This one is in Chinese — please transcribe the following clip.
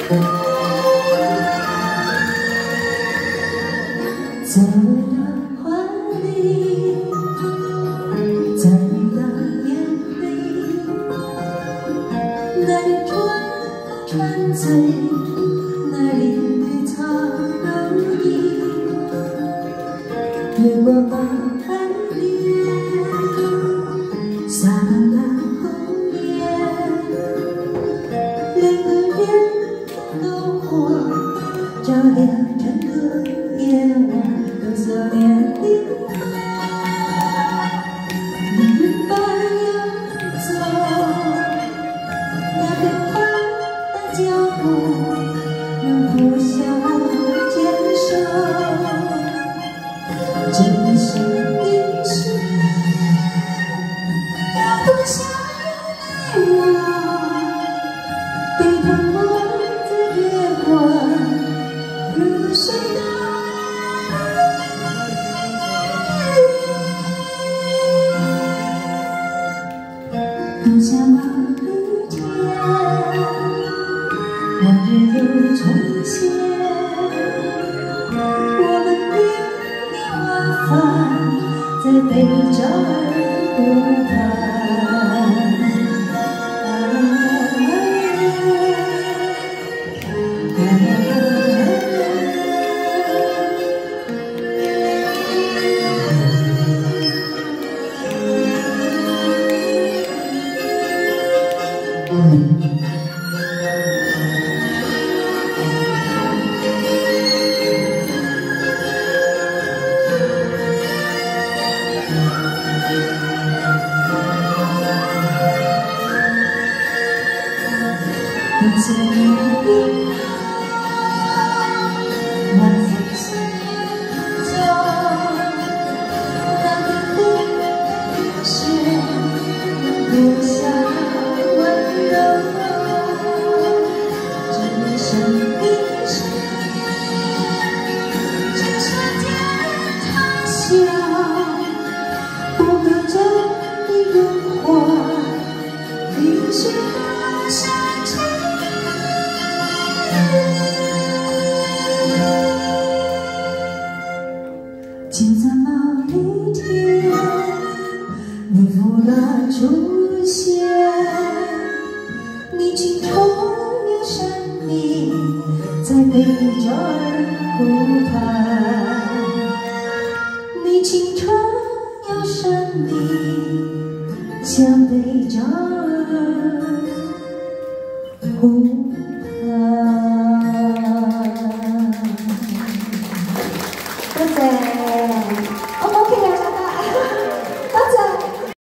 在我的怀里，在你的眼里，那里船醉，那里绿草如茵，月光把海面洒满了红叶，两个人篝火照亮整个夜晚。 所念的明白要走，那变快的脚步能不向我坚守？今生一世，要多想有你我，对他梦在月光如水的。 冬夏某一天，往日又重现，我们流连忘返在北角儿湖畔。冬夏的冰万里行走，那个冰雪留下温柔。这生一世，只剩天长啸，不可终的荣华，冰雪的山城。 就在某一天，你忽然出现，你青春又神秘，在北角儿湖畔。你青春又神秘，像北角儿湖。